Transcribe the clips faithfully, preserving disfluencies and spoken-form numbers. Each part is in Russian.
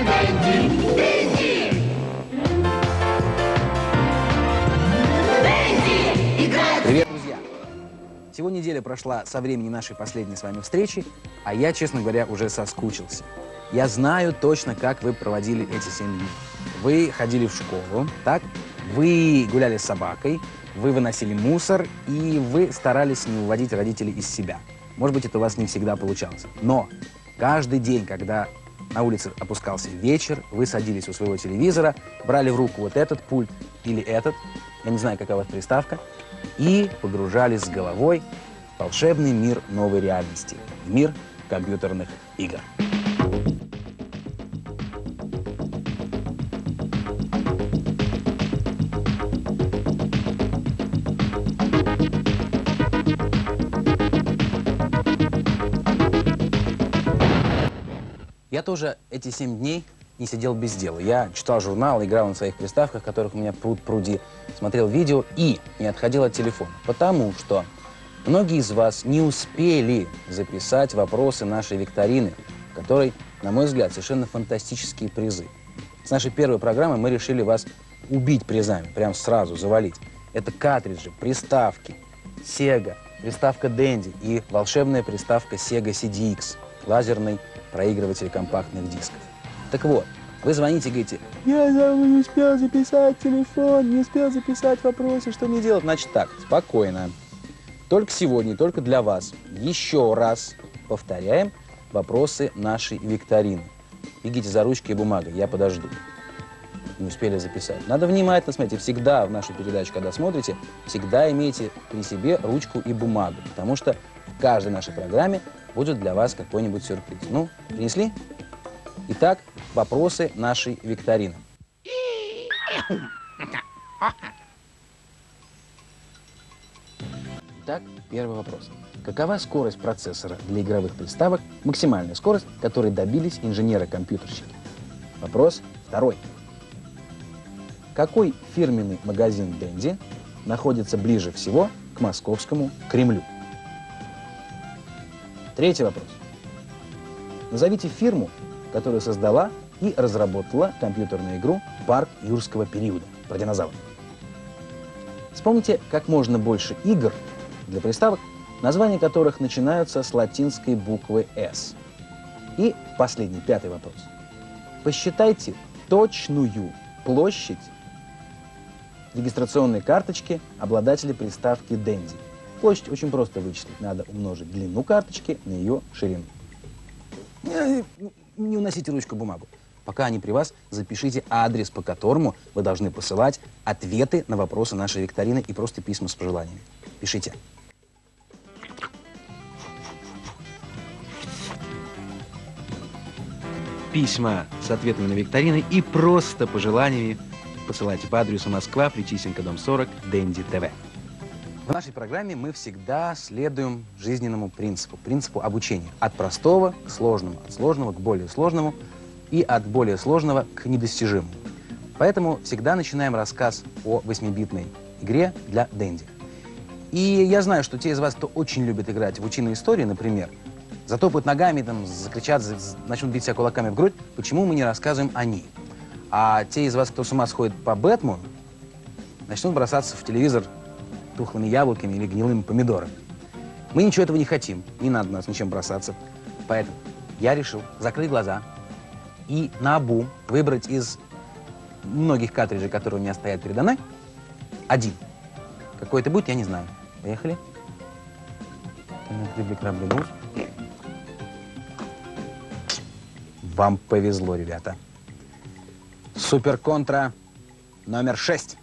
Привет, друзья! Всего неделя прошла со времени нашей последней с вами встречи, а я, честно говоря, уже соскучился. Я знаю точно, как вы проводили эти семь дней. Вы ходили в школу, так? Вы гуляли с собакой, вы выносили мусор, и вы старались не выводить родителей из себя. Может быть, это у вас не всегда получалось. Но каждый день, когда на улице опускался вечер, вы садились у своего телевизора, брали в руку вот этот пульт или этот, я не знаю, какая у вас приставка, и погружались с головой в волшебный мир новой реальности, в мир компьютерных игр. Я тоже эти семь дней не сидел без дела. Я читал журнал, играл на своих приставках, которых у меня пруд-пруди, смотрел видео и не отходил от телефона. Потому что многие из вас не успели записать вопросы нашей викторины, в которой, на мой взгляд, совершенно фантастические призы. С нашей первой программы мы решили вас убить призами, прям сразу завалить. Это картриджи, приставки, Sega, приставка Dendy и волшебная приставка Sega си ди икс, лазерный проигрыватель компактных дисков. Так вот, вы звоните и говорите: я не успел записать телефон, не успел записать вопросы, что мне делать? Значит так, спокойно. Только сегодня, только для вас еще раз повторяем вопросы нашей викторины. Бегите за ручкой и бумагой, я подожду. Не успели записать. Надо внимательно смотреть. Всегда в нашу передачу, когда смотрите, всегда имейте при себе ручку и бумагу, потому что в каждой нашей программе будет для вас какой-нибудь сюрприз. Ну, принесли? Итак, вопросы нашей викторины. Итак, первый вопрос. Какова скорость процессора для игровых приставок, максимальная скорость, которой добились инженеры-компьютерщики? Вопрос второй. Какой фирменный магазин Dendy находится ближе всего к московскому Кремлю? Третий вопрос. Назовите фирму, которая создала и разработала компьютерную игру «Парк юрского периода» про динозавров. Вспомните как можно больше игр для приставок, названия которых начинаются с латинской буквы «С». И последний, пятый вопрос. Посчитайте точную площадь регистрационной карточки обладателя приставки Dendy. Площадь очень просто вычислить. Надо умножить длину карточки на ее ширину. Не уносите ручку, бумагу. Пока они при вас, запишите адрес, по которому вы должны посылать ответы на вопросы нашей викторины и просто письма с пожеланиями. Пишите. Письма с ответами на викторины и просто пожеланиями посылайте по адресу Москва, Причистенко, дом сорок, Dendy тэ вэ. В нашей программе мы всегда следуем жизненному принципу, принципу обучения. От простого к сложному, от сложного к более сложному и от более сложного к недостижимому. Поэтому всегда начинаем рассказ о восьмибитной игре для Dendy. И я знаю, что те из вас, кто очень любит играть в утиные истории, например, затопают ногами, там, закричат, начнут бить себя кулаками в грудь, почему мы не рассказываем о ней. А те из вас, кто с ума сходит по Бэтмену, начнут бросаться в телевизор тухлыми яблоками или гнилыми помидорами. Мы ничего этого не хотим, не надо нас ничем бросаться. Поэтому я решил закрыть глаза и наобум выбрать из многих картриджей, которые у меня стоят передо мной, один. Какой это будет, я не знаю. Поехали. Вам повезло, ребята. Супер Контра номер шесть.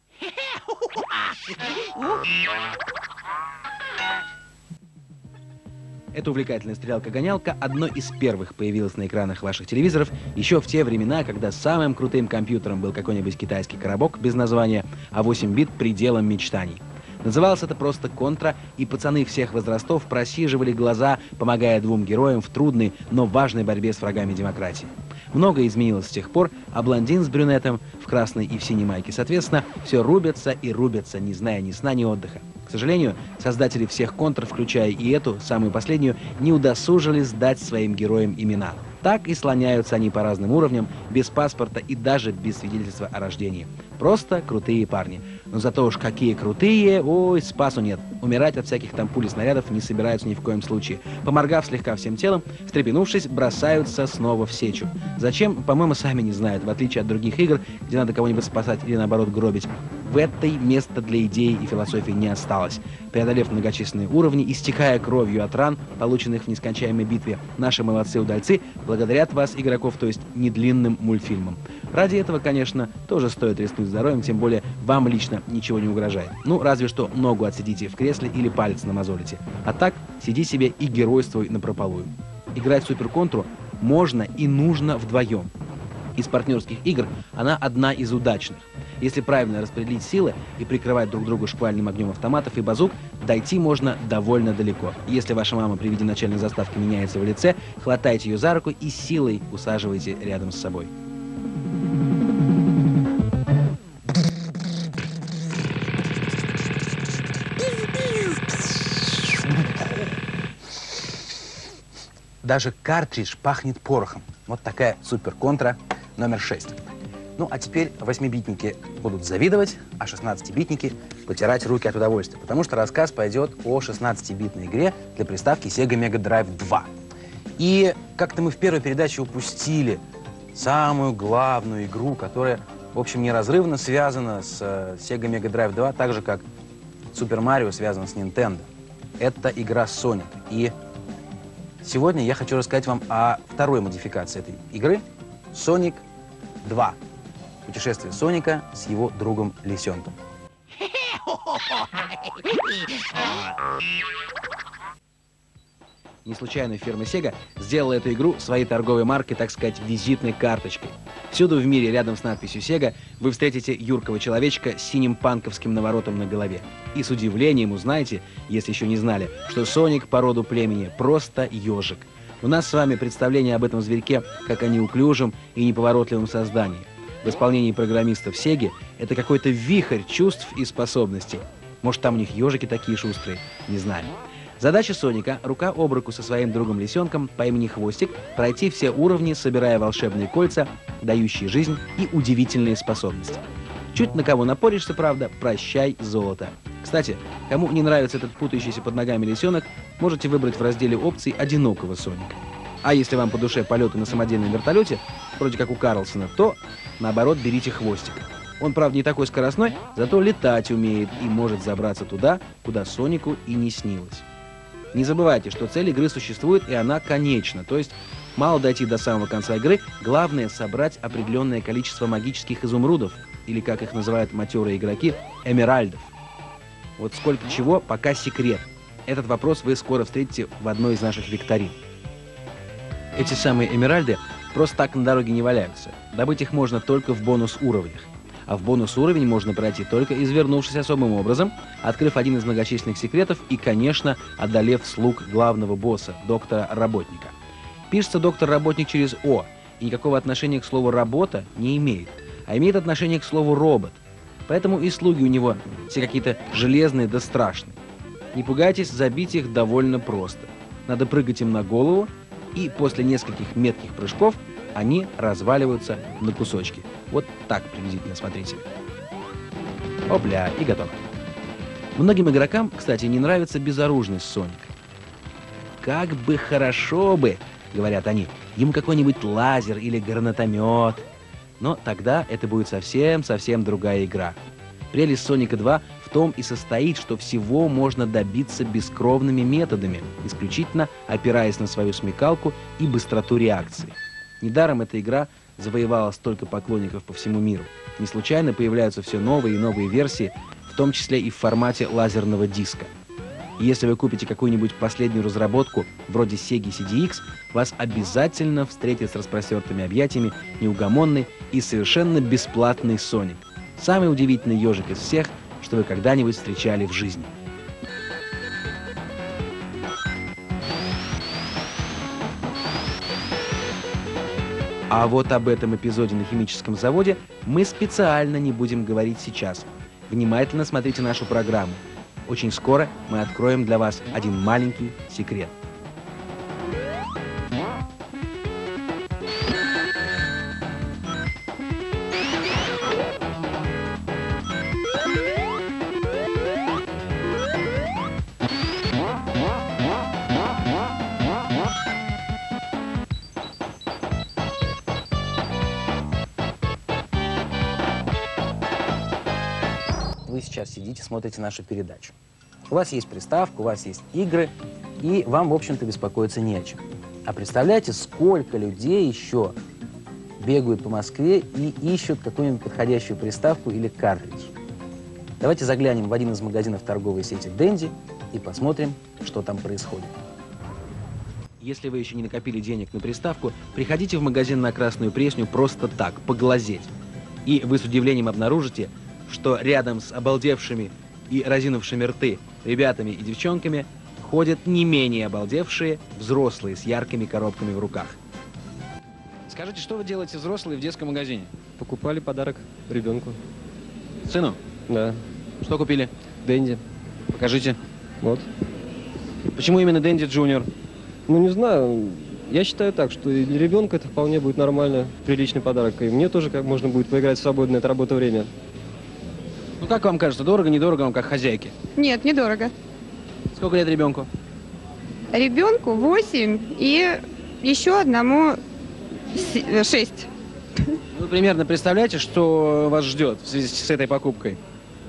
Эта увлекательная стрелялка-гонялка одной из первых появилась на экранах ваших телевизоров еще в те времена, когда самым крутым компьютером был какой-нибудь китайский коробок без названия, а восемь бит пределом мечтаний. Называлось это просто «Контра», и пацаны всех возрастов просиживали глаза, помогая двум героям в трудной, но важной борьбе с врагами демократии. Многое изменилось с тех пор, а блондин с брюнетом в красной и в синей майке, соответственно, все рубятся и рубятся, не зная ни сна, ни отдыха. К сожалению, создатели всех «Контр», включая и эту, самую последнюю, не удосужились дать своим героям имена. Так и слоняются они по разным уровням, без паспорта и даже без свидетельства о рождении. Просто крутые парни. Но зато уж какие крутые, ой, спасу нет. Умирать от всяких там пуль и снарядов не собираются ни в коем случае. Поморгав слегка всем телом, встрепенувшись, бросаются снова в сечу. Зачем, по-моему, сами не знают, в отличие от других игр, где надо кого-нибудь спасать или наоборот гробить. В этой места для идей и философии не осталось. Преодолев многочисленные уровни, истекая кровью от ран, полученных в нескончаемой битве, наши молодцы-удальцы благодарят вас, игроков, то есть недлинным мультфильмом. Ради этого, конечно, тоже стоит рискнуть здоровьем, тем более вам лично ничего не угрожает. Ну, разве что ногу отсидите в кресле или палец намазолите. А так, сиди себе и геройствуй напропалую. Играть в суперконтру можно и нужно вдвоем. Из партнерских игр она одна из удачных. Если правильно распределить силы и прикрывать друг друга шквальным огнем автоматов и базук, дойти можно довольно далеко. Если ваша мама при виде начальной заставки меняется в лице, хватайте ее за руку и силой усаживайте рядом с собой. Даже картридж пахнет порохом. Вот такая суперконтра номер шесть. Ну, а теперь восьмибитники будут завидовать, а шестнадцатибитники потирать руки от удовольствия, потому что рассказ пойдет о шестнадцатибитной игре для приставки Sega Mega Drive два. И как-то мы в первой передаче упустили самую главную игру, которая, в общем, неразрывно связана с Sega Mega Drive два, так же, как Super Mario связан с Nintendo. Это игра Sonic. И сегодня я хочу рассказать вам о второй модификации этой игры — Sonic два. Путешествие Соника с его другом Лисенком. Не случайно фирма Sega сделала эту игру своей торговой маркой, так сказать, визитной карточкой. Всюду в мире рядом с надписью Sega вы встретите юркого человечка с синим панковским наворотом на голове. И с удивлением узнаете, если еще не знали, что Соник по роду племени просто ежик. У нас с вами представление об этом зверьке как о неуклюжем и неповоротливом создании. В исполнении программистов Сеги это какой-то вихрь чувств и способностей. Может, там у них ежики такие шустрые, не знаю. Задача Соника — рука об руку со своим другом Лисенком по имени Хвостик пройти все уровни, собирая волшебные кольца, дающие жизнь и удивительные способности. Чуть на кого напоришься, правда, прощай золото. Кстати, кому не нравится этот путающийся под ногами лисенок, можете выбрать в разделе опций одинокого Соника. А если вам по душе полеты на самодельном вертолете, вроде как у Карлсона, то, наоборот, берите Хвостик. Он, правда, не такой скоростной, зато летать умеет и может забраться туда, куда Сонику и не снилось. Не забывайте, что цель игры существует, и она конечна, то есть мало дойти до самого конца игры, главное собрать определенное количество магических изумрудов, или, как их называют матерые игроки, эмеральдов. Вот сколько чего, пока секрет. Этот вопрос вы скоро встретите в одной из наших викторин. Эти самые эмеральды просто так на дороге не валяются. Добыть их можно только в бонус-уровнях. А в бонус-уровень можно пройти только извернувшись особым образом, открыв один из многочисленных секретов и, конечно, одолев слуг главного босса, доктора-работника. Пишется доктор-работник через «О», и никакого отношения к слову «работа» не имеет, а имеет отношение к слову «робот». Поэтому и слуги у него все какие-то железные да страшные. Не пугайтесь, забить их довольно просто. Надо прыгать им на голову, и после нескольких метких прыжков они разваливаются на кусочки. Вот так приблизительно, смотрите. Опля, и готово. Многим игрокам, кстати, не нравится безоружность Соника. «Как бы хорошо бы, — говорят они, — ему какой-нибудь лазер или гранатомет». Но тогда это будет совсем-совсем другая игра. Прелесть Соника два в том и состоит, что всего можно добиться бескровными методами, исключительно опираясь на свою смекалку и быстроту реакции. Недаром эта игра завоевала столько поклонников по всему миру. Не случайно появляются все новые и новые версии, в том числе и в формате лазерного диска. И если вы купите какую-нибудь последнюю разработку, вроде Sega си ди икс, вас обязательно встретит с распростертыми объятиями неугомонный и совершенно бесплатный Соник. Самый удивительный ежик из всех, что вы когда-нибудь встречали в жизни. А вот об этом эпизоде на химическом заводе мы специально не будем говорить сейчас. Внимательно смотрите нашу программу. Очень скоро мы откроем для вас один маленький секрет. вы сейчас сидите, смотрите нашу передачу. У вас есть приставка, у вас есть игры, и вам, в общем-то, беспокоиться не о чем. А представляете, сколько людей еще бегают по Москве и ищут какую-нибудь подходящую приставку или картридж. Давайте заглянем в один из магазинов торговой сети Dendy и посмотрим, что там происходит. Если вы еще не накопили денег на приставку, приходите в магазин на Красную Пресню просто так, поглазеть. И вы с удивлением обнаружите, что рядом с обалдевшими и разинувшими рты ребятами и девчонками ходят не менее обалдевшие взрослые с яркими коробками в руках. Скажите, что вы делаете взрослые в детском магазине? Покупали подарок ребенку. Сыну? Да. Что купили? Dendy. Покажите. Вот. Почему именно Dendy Junior? Ну, не знаю. Я считаю так, что и для ребенка это вполне будет нормально, приличный подарок. И мне тоже как можно будет поиграть в свободное от работы время. Ну, как вам кажется, дорого, недорого вам как хозяйке? Нет, недорого. Сколько лет ребенку? Ребенку восемь и еще одному шесть. Вы примерно представляете, что вас ждет в связи с этой покупкой?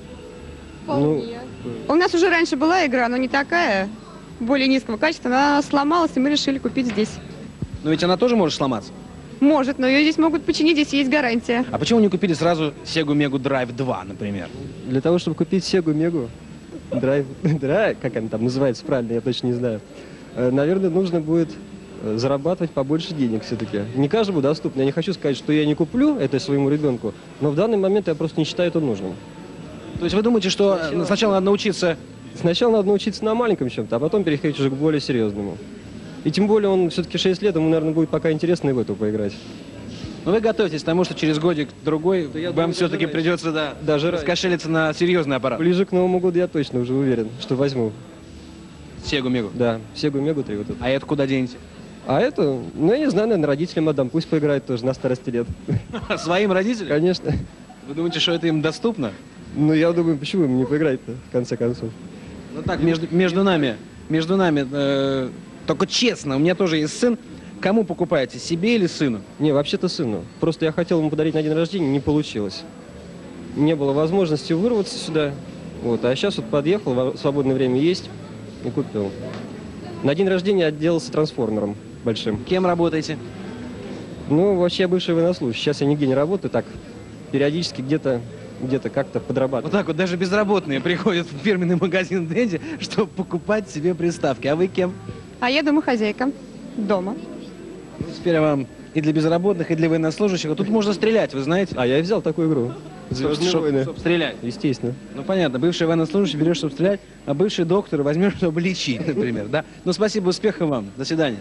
Ну, У нас уже раньше была игра, но не такая, более низкого качества. Она сломалась, и мы решили купить здесь. Но ведь она тоже может сломаться. Может, но ее здесь могут починить, здесь есть гарантия. А почему не купили сразу Sega Mega Drive два, например? для того, чтобы купить Sega Mega Drive, Drive, как она там называется правильно, я точно не знаю, э, наверное, нужно будет э, зарабатывать побольше денег все-таки. Не каждому доступно. Я не хочу сказать, что я не куплю это своему ребенку, но в данный момент я просто не считаю это нужным. То есть вы думаете, что Сначала- сначала надо научиться... Сначала надо научиться на маленьком чем-то, а потом переходить уже к более серьезному. И тем более он все-таки шесть лет, ему, наверное, будет пока интересно и в эту поиграть. Но вы готовитесь к тому, что через годик-другой я вам думаю, все-таки даже придется, да, Даже раньше. раскошелиться на серьезный аппарат. Ближе к Новому году я точно уже уверен, что возьму. Sega Mega. Да, Sega Mega три вот это. А это куда денете? А это, ну я не знаю, наверное, родителям отдам, пусть поиграет тоже на старости лет. Своим родителям? Конечно. Вы думаете, что это им доступно? Ну я думаю, почему им не поиграть-то, в конце концов. Ну так, между, между нами, между нами, э, только честно, у меня тоже есть сын. Кому покупаете, себе или сыну? Не, вообще-то сыну. Просто я хотел ему подарить на день рождения, не получилось. Не было возможности вырваться сюда. Вот, а сейчас вот подъехал, во- свободное время есть и купил. На день рождения отделался трансформером большим. Кем работаете? Ну, вообще я бывший военнослужащий. Сейчас я нигде не работаю, так периодически где-то где-то как-то Вот подрабатываю. так вот даже безработные приходят в фирменный магазин Dendy, чтобы покупать себе приставки. А вы кем? А я домохозяйка. Дома. Ну, теперь вам и для безработных, и для военнослужащих. А тут можно стрелять, вы знаете? А я и взял такую игру. «Звездные Чтоб- войны». чтоб стрелять. Естественно. Ну понятно, бывший военнослужащий берешь, чтобы стрелять, а бывший доктор возьмешь, чтобы лечить, например, да? Ну спасибо, успехов вам. До свидания.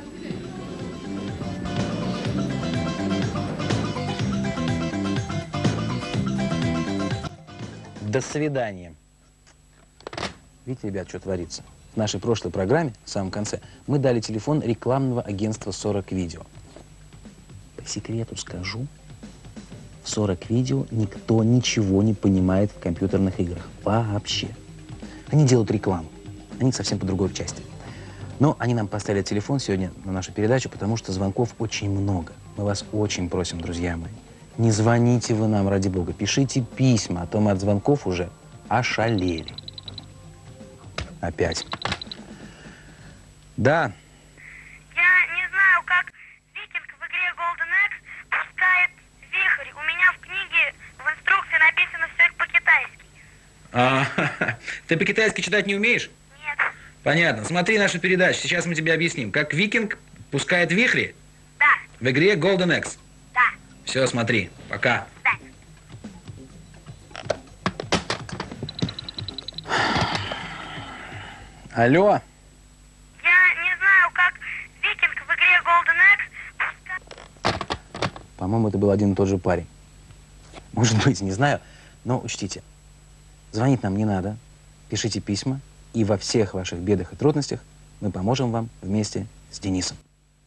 До свидания. Видите, ребят, что творится? В нашей прошлой программе, в самом конце, мы дали телефон рекламного агентства сорок видео. По секрету скажу, в сорок видео никто ничего не понимает в компьютерных играх. Вообще. Они делают рекламу. Они совсем по другой части. Но они нам поставили телефон сегодня на нашу передачу, потому что звонков очень много. Мы вас очень просим, друзья мои, не звоните вы нам, ради бога. Пишите письма, а то мы от звонков уже ошалели. Опять. Да. Я не знаю, как викинг в игре Golden Axe пускает вихрь. У меня в книге в инструкции написано все по-китайски. А, ты по-китайски читать не умеешь? Нет. Понятно. Смотри нашу передачу. Сейчас мы тебе объясним, как викинг пускает вихри Да, в игре Golden Axe. да, Все, смотри. Пока. да. Алло. Я не знаю, как викинг в игре Golden Axe пускает... По-моему, это был один и тот же парень. Может быть, не знаю. Но учтите, звонить нам не надо. Пишите письма. И во всех ваших бедах и трудностях мы поможем вам вместе с Денисом.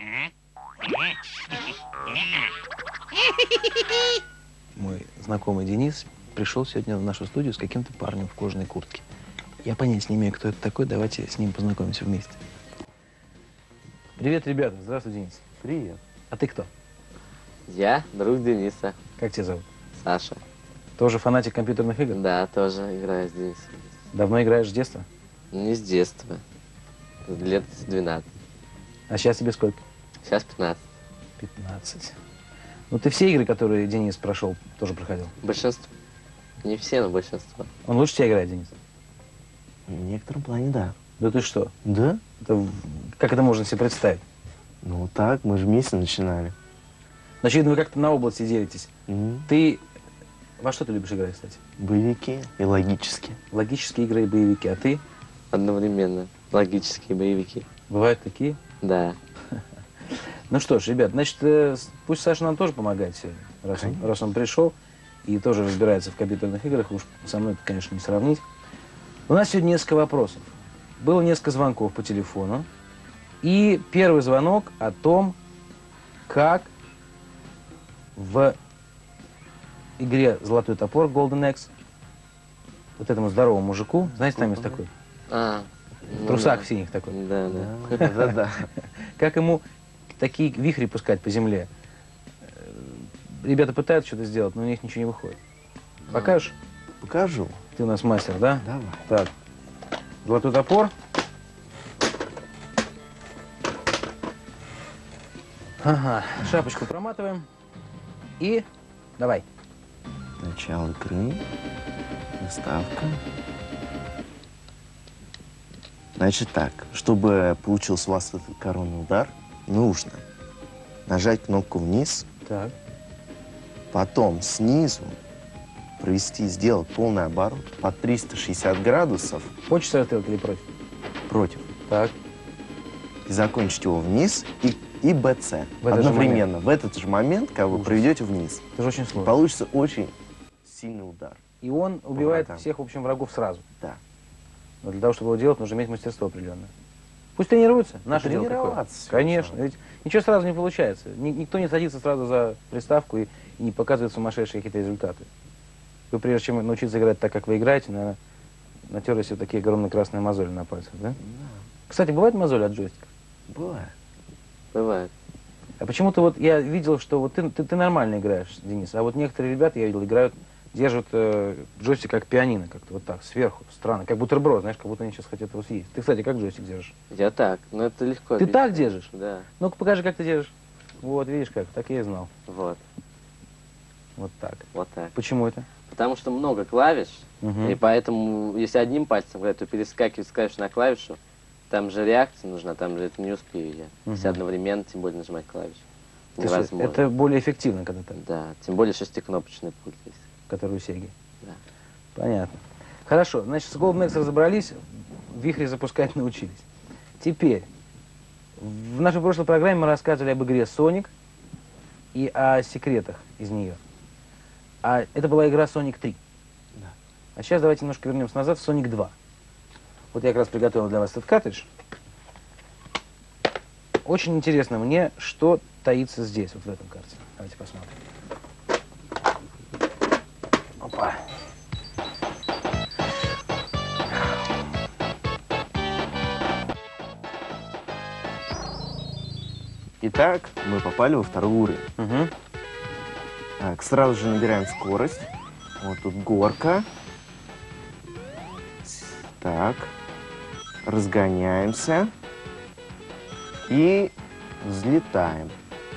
Мой знакомый Денис пришел сегодня в нашу студию с каким-то парнем в кожаной куртке. Я понять не имею, кто это такой. Давайте с ним познакомимся вместе. Привет, ребята. Здравствуй, Денис. Привет. А ты кто? Я друг Дениса, Как тебя зовут? Саша. Тоже фанатик компьютерных игр? Да, тоже играю с Денисом. Давно играешь с детства? Не с детства. Лет с двенадцати. А сейчас тебе сколько? Сейчас пятнадцать. пятнадцать. Ну ты все игры, которые Денис прошел, тоже проходил? Большинство. Не все, но большинство. Он лучше тебя играет, Денис? В некотором плане, да. Да ты что? Да? Это в- как это можно себе представить? Ну так, мы же вместе начинали. Значит, вы как-то на области делитесь. М, Ты... Во что ты любишь играть, кстати? Боевики и логические. Логические игры и боевики. А ты? Одновременно. Логические боевики. Бывают такие? Да. Ну что ж, ребят, значит, э, с- пусть Саша нам тоже помогает сегодня, раз он, раз он пришел и тоже разбирается в компьютерных играх. Уж со мной это, конечно, не сравнить. У нас сегодня несколько вопросов. Было несколько звонков по телефону. И первый звонок о том, как в игре «Золотой топор» Golden Axe вот этому здоровому мужику, знаете, там есть такой, А, в ну трусах да. синих такой, Да, да. Да-да-да. как ему такие вихри пускать по земле. Э, Ребята пытаются что-то сделать, но у них ничего не выходит. Покажешь? Покажу. Ты у нас мастер, да? Давай. Так. Золотой топор. Ага. Шапочку проматываем. И давай. Начало игры. Выставка. Значит так, чтобы получился у вас этот коронный удар, нужно нажать кнопку вниз, Так. потом снизу провести, сделать полный оборот по триста шестьдесят градусов По часовой стрелке или против? против. Так. И закончить его вниз и, и БЦ. В этот же Одновременно. В этот же момент, как вы Ужас. проведете вниз. Это же очень И сложно. получится очень сильный удар. И он убивает врагам. всех, в общем, врагов сразу. Да. Но для того, чтобы его делать, нужно иметь мастерство определенное. Пусть тренируются. Наше дело такое. Тренироваться всё Конечно. нужно. Ведь ничего сразу не получается. Ни- никто не садится сразу за приставку и, и не показывает сумасшедшие какие-то результаты. Вы, прежде чем научиться играть так, как вы играете, наверное, натерли себе такие огромные красные мозоли на пальцах, да? Кстати, бывают мозоли от джойстика? Бывает. Бывает. А почему-то вот я видел, что вот ты, ты, ты нормально играешь, Денис, а вот некоторые ребята, я видел, играют, держат э, джойстик как пианино, как-то вот так, сверху, странно, как бутерброд, знаешь, как будто они сейчас хотят его съесть. Ты, кстати, как джойстик держишь? Я так, но это легко. Ты объяснить. так держишь? Да. Ну-ка покажи, как ты держишь. Вот, видишь как, так я и знал. Вот. Вот так. Вот так. Почему это? Потому что много клавиш, Мгм. и поэтому, если одним пальцем играть, то перескакивать с клавиши на клавишу, там же реакция нужна, там же это не успею я. Если Мгм. одновременно, тем более нажимать клавиши. Ты что, Невозможно. это более эффективно, когда так, Да, тем более шестикнопочный пульт есть. который у Сеги. Да. Понятно. Хорошо, значит, с Golden Axe разобрались, вихри запускать научились. Теперь, в нашей прошлой программе мы рассказывали об игре Sonic и о секретах из нее. А это была игра Sonic три. Да. А сейчас давайте немножко вернемся назад в Sonic два. Вот я как раз приготовил для вас этот картридж. Очень интересно мне, что таится здесь, вот в этом карте. Давайте посмотрим. Опа. Итак, мы попали во второй уровень. Угу. Так, сразу же набираем скорость. Вот тут горка. Так. Разгоняемся. И взлетаем.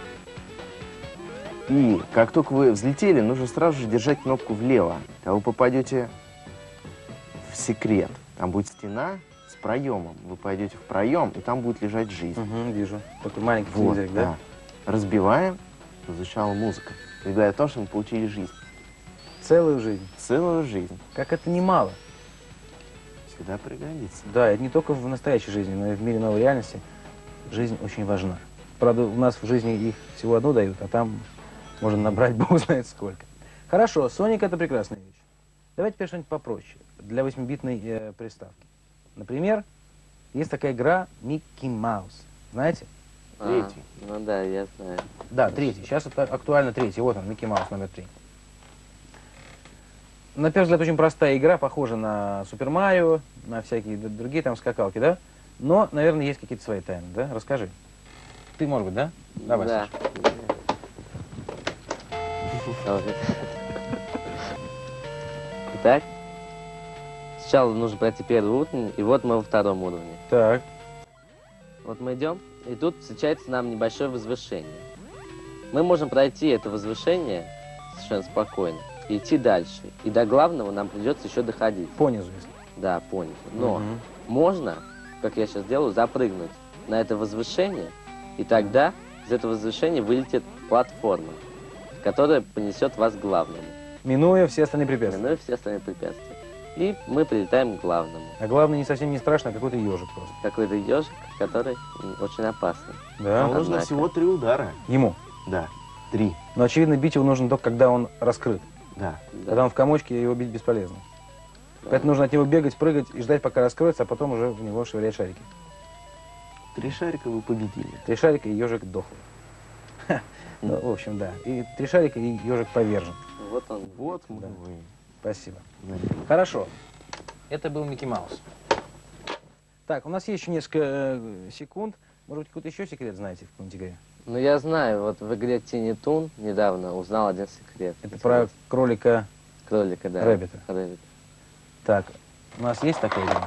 И как только вы взлетели, нужно сразу же держать кнопку влево. Когда вы попадете в секрет, там будет стена с проемом. Вы пойдете в проем, и там будет лежать жизнь. Угу, вижу. Такой маленький Вот, телевизорик, да. да? Разбиваем, звучала музыка. И говорит о том, что мы получили жизнь. Целую жизнь. Целую жизнь. Как это немало. Всегда пригодится. Да, это не только в настоящей жизни, но и в мире новой реальности жизнь очень важна. Правда, у нас в жизни их всего одну дают, а там можно набрать бог знает сколько. Хорошо, Sonic — это прекрасная вещь. Давайте теперь что-нибудь попроще для восьмибитной э, приставки. Например, есть такая игра Микки Маус. Знаете? А, Третий. ну да, я знаю. Да, третий. Сейчас это актуально третий. Вот он, Микки Маус номер три. На первый взгляд, очень простая игра, похожа на Супер Марио, на всякие д- другие там скакалки, да? Но, наверное, есть какие-то свои тайны, да? Расскажи. Ты, может быть, да? Давай, Да. Саша. Давай. Итак, сначала нужно пройти первый уровень, и вот мы во втором уровне. Так. Вот мы идем, и тут встречается нам небольшое возвышение. Мы можем пройти это возвышение совершенно спокойно и идти дальше. И до главного нам придется еще доходить. Понизу, если. Да, понятно. Но Мгм. можно, как я сейчас делаю, запрыгнуть на это возвышение, и тогда из этого возвышения вылетит платформа, которая понесет вас к главному, Минуя все остальные препятствия. минуя все остальные препятствия. И мы прилетаем к главному. А главное, не совсем не страшно, а какой-то ежик просто. Какой-то ежик, который м, очень опасный. Да? Нам нужно Однако. всего три удара. Ему. Да, три. Но, очевидно, бить его нужно только когда он раскрыт. Да. Да. Когда он в комочке, его бить бесполезно. Да. Поэтому нужно от него бегать, прыгать и ждать, пока раскроется, а потом уже в него швырять шарики. Три шарика вы победили. Три шарика и ежик дохл. Ха. Ну, в общем, да. И три шарика и ежик повержен. Вот он. Вот мы Да. вы. Спасибо. Да. Хорошо. Это был Микки Маус. Так, у нас есть еще несколько э, секунд. Может быть, какой-то еще секрет знаете в какой-нибудь игре? Ну, я знаю, вот в игре Тини Тун недавно узнал один секрет. Это про кролика. кролика, да. Рэббита. Рэббита. Так, у нас есть такая игра?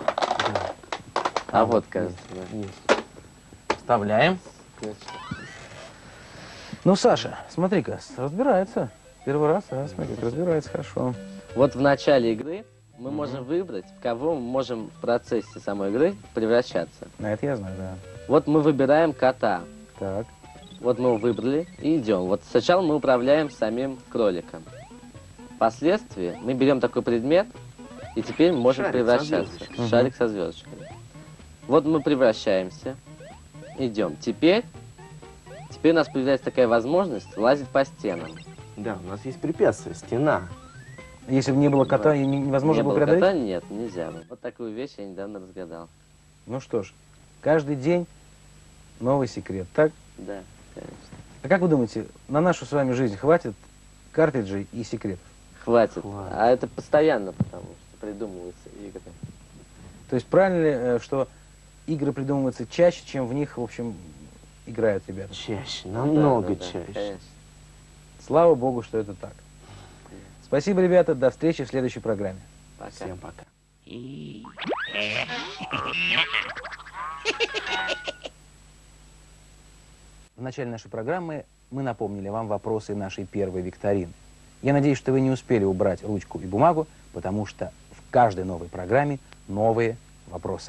А, А, вот, вот, кажется, да. Есть. Вставляем. Ключ. Ну, Саша, смотри-ка, разбирается. Первый раз, раз, смотри, разбирается хорошо. Вот в начале игры мы можем выбрать, в кого мы можем в процессе самой игры превращаться. На это я знаю, да. Вот мы выбираем кота. Так. Вот мы его выбрали и идем. Вот сначала мы управляем самим кроликом. Впоследствии мы берем такой предмет, и теперь мы можем Шарик со превращаться. звездочкой. Шарик со звездочками. Вот мы превращаемся. Идем. Теперь, теперь у нас появляется такая возможность лазить по стенам. Да, у нас есть препятствие, стена. Если бы не было кота, Да. и не- невозможно Не было было преодолеть? кота? Нет, нельзя. Вот такую вещь я недавно разгадал. Ну что ж, каждый день новый секрет, так? Да, конечно. А как вы думаете, на нашу с вами жизнь хватит картриджей и секретов? Хватит. Хватит. А это постоянно, потому что придумываются игры. То есть правильно ли, э, что игры придумываются чаще, чем в них, в общем, играют ребята? Чаще, Да, намного да, да, чаще. конечно. Слава богу, что это так. Спасибо, ребята, до встречи в следующей программе. Пока. Всем пока. В начале нашей программы мы напомнили вам вопросы нашей первой викторины. Я надеюсь, что вы не успели убрать ручку и бумагу, потому что в каждой новой программе новые вопросы.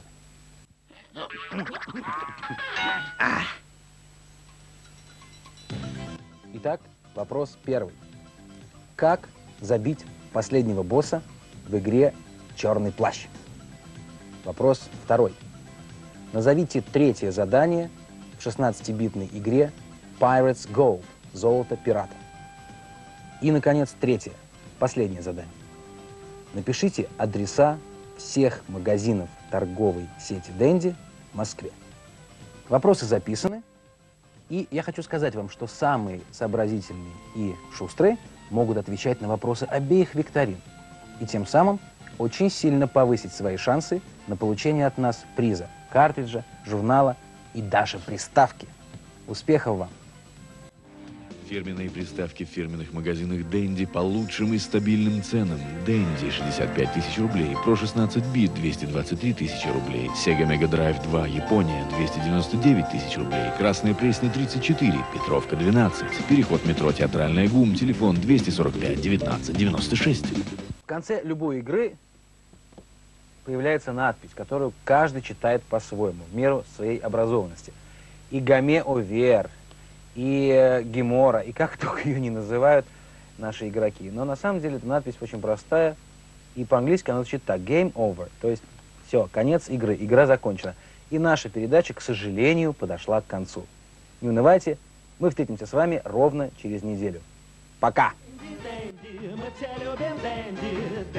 Итак, вопрос первый. Как забить последнего босса в игре «Черный плащ»? Вопрос второй. Назовите третье задание в шестнадцатибитной игре Pirates Gold – «Золото пирата». И, наконец, третье, последнее задание. Напишите адреса всех магазинов торговой сети Dendy в Москве. Вопросы записаны. И я хочу сказать вам, что самые сообразительные и шустрые могут отвечать на вопросы обеих викторин. И тем самым очень сильно повысить свои шансы на получение от нас приза, картриджа, журнала и даже приставки. Успехов вам! Фирменные приставки в фирменных магазинах Dendy по лучшим и стабильным ценам. Dendy шестьдесят пять тысяч рублей, Pro шестнадцать бит двести двадцать три тысячи рублей, Sega Mega Drive два Япония двести девяносто девять тысяч рублей, Красная Пресня тридцать четыре, Петровка двенадцать, переход метро Театральная ГУМ, телефон двести сорок пять девятнадцать девяносто шесть. В конце любой игры появляется надпись, которую каждый читает по-своему, в меру своей образованности. И Гомео Вер, и э, Гемора, и как только ее не называют наши игроки. Но на самом деле эта надпись очень простая, и по-английски она звучит так: Game over, то есть все, конец игры, игра закончена. И наша передача, к сожалению, подошла к концу. Не унывайте, мы встретимся с вами ровно через неделю. Пока! Мы все любим Дэнди,